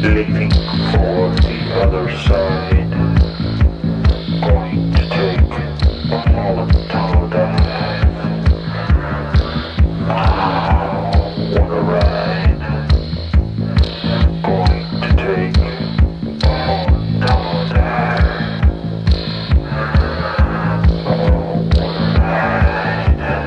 leaving for the other side, going to take a Holland dive. Ah, what a ride, going to take a Holland dive. Oh, what a ride.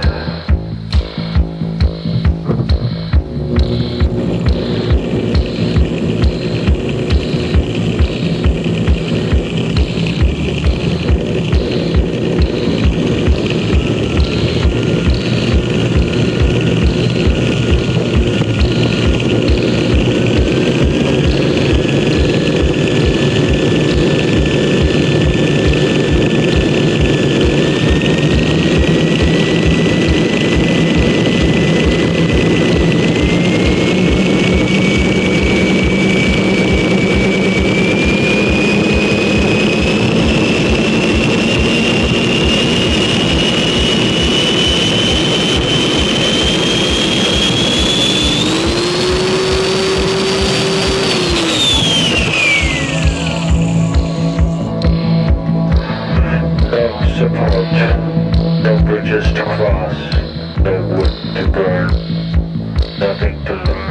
No support, no bridges to cross, no wood to burn, nothing to lose.